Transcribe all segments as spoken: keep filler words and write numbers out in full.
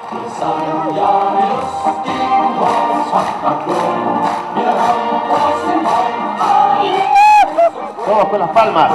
Todos con las palmas.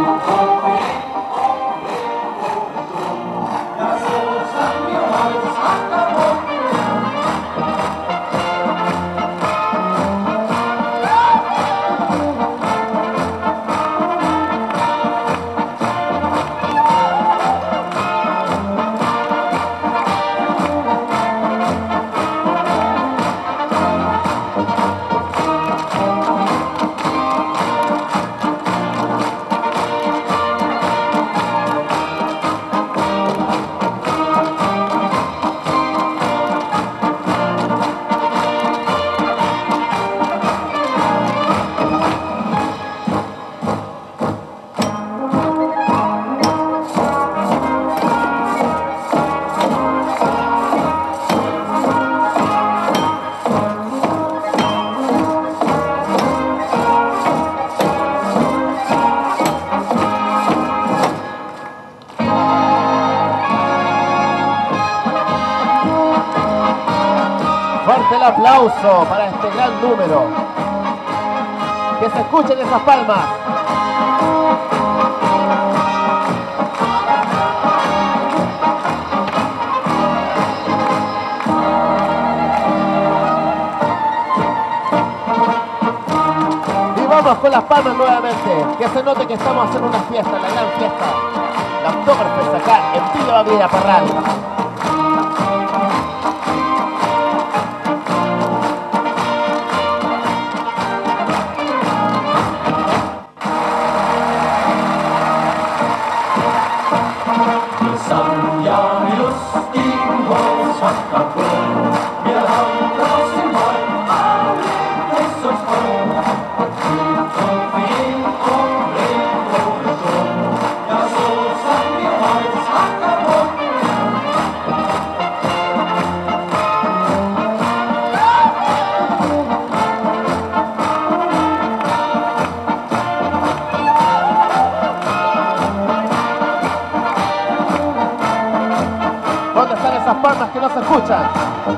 Fuerte el aplauso para este gran número. Que se escuchen esas palmas. Y vamos con las palmas nuevamente. Que se note que estamos haciendo una fiesta, la gran fiesta. La Oktoberfest acá en Villa Baviera Parral. ¿Dónde están esas palmas que no se escuchan?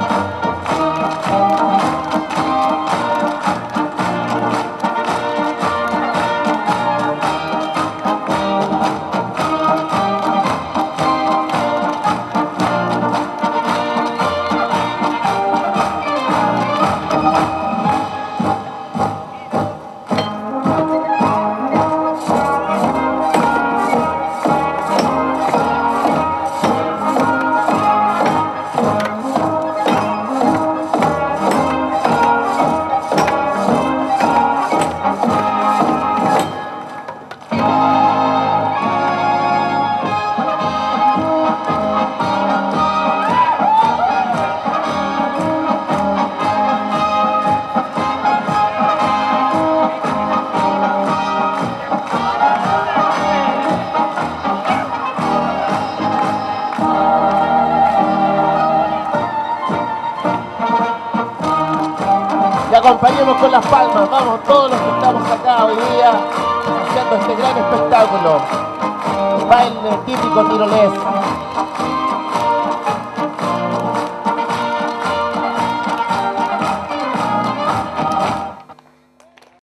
Acompañemos con las palmas, vamos todos los que estamos acá hoy día haciendo este gran espectáculo, baile típico tirolés.